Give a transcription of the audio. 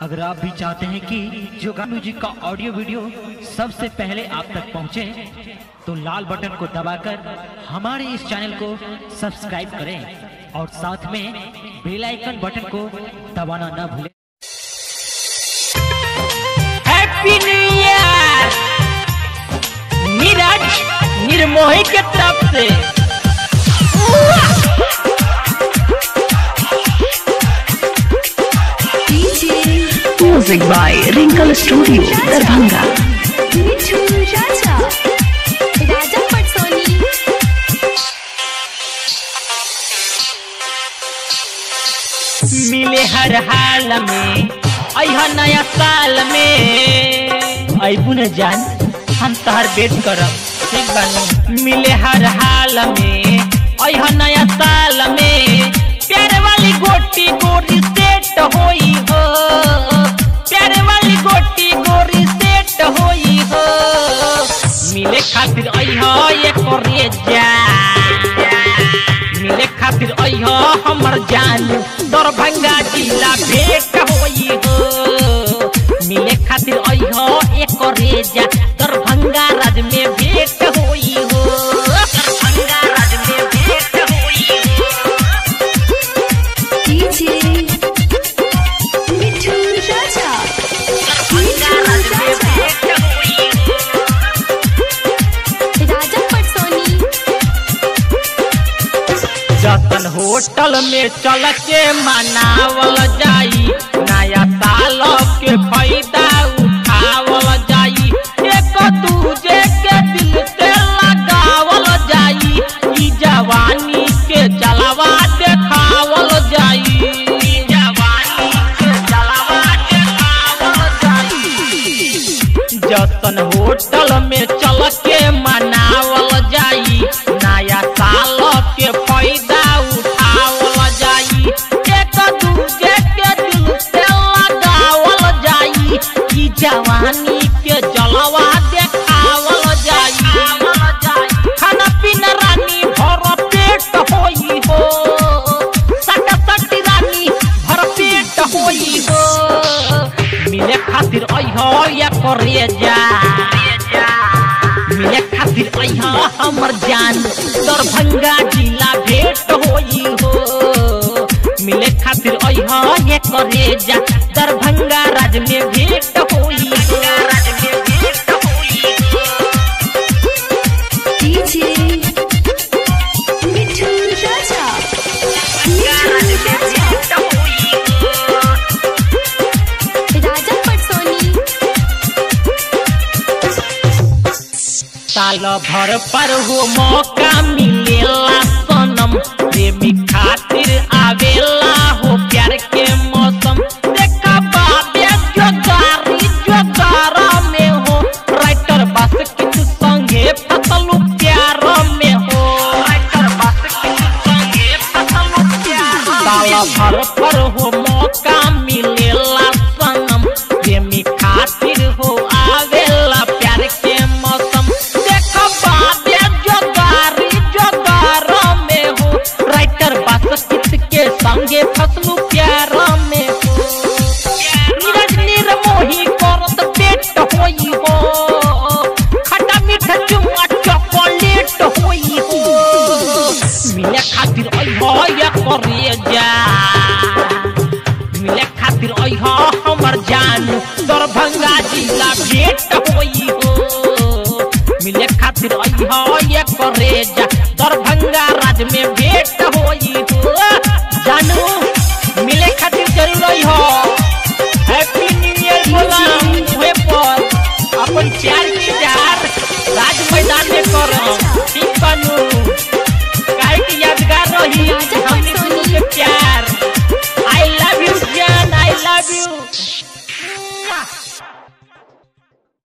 अगर आप भी चाहते हैं कि जोगानू जी का ऑडियो वीडियो सबसे पहले आप तक पहुंचे, तो लाल बटन को दबाकर हमारे इस चैनल को सब्सक्राइब करें और साथ में बेल आइकन बटन को दबाना न भूलें। हैप्पी न्यू ईयर नीरज निर्मोही के तरफ से। Music by Rinkal studio Darbhanga. Raja Patsoni. मिले हर हाल में अह नया साल में अबू न जान हम तहर वेट करब, ठीक बानी। मिले हर हाल में अह नया साल में प्यारे वाली गोटी गोरी सेट होई हो, प्यारे वाली गोटी गोरी सेट होई हो। मिले खातिर अह एक रेजा, मिले खातिर अह हमर जान दरभंगा जिला भेंट होई हो। मिले खातिर अह एक रेजा दरभंगा राज में भेंट होई हो, दरभंगा राज में भेंट होई हो। मिठू राजा। दरभंगा राज में भेंट होई हो। राजा पटसोनी। जतन होटल में चल के मनावल जाई, नया साल के फायदा उठावल जाई, एक दूजे के दिल से लगावल जाई, ई जवानी के जलवा देखावल जाई, ई जवानी के जलवा देखावल जाई। जतन होटल में चल के मनावल जाई, नया साल के फायदा उठावल जाई, एक दूजे के दिल से लगावल जाई, ई जवानी के जलवा देखावल जाई। खाना पीना रानी भर पेट होई हो, सटा सटी रानी भर पेट होई हो। मिले खातिर अह या रेजा, मिले खातिर अह हमर जान दरभंगा जिला भेंट होई हो। मिले खातिर अह एक रेजा दरभंगा राज में भेंट होई हो, राज में भेंट होई हो। मिठू राजा। राज में भेंट होई हो। राजा पटसोनी। साल भर पर हो मौका मिलेला सनम, प्रेमी खातिर आवेला हो प्यार के मौसम। देखा बाबे जोगारी जोगारा में हो, राइटर बस किस संगे फसलू प्यार में हो, राइटर बस किस संगे फसलू प्यार। साल भर पर हो मौका मिलेला सनम, प्रेमी खातिर हो आवेला प्यार के मौसम। देखा बाबे जोगारी जोगारा में हो, राइटर बस किस के संगे फसलू प्यार में हो। नीरज निर्मोही करत पेट होई हो, खट्टा मीठा चुम्मा चॉकलेट होई हो। मिले खातिर अह एक रेजा, मिले खातिर अह हमर जान दरभंगा जिला भेंट होई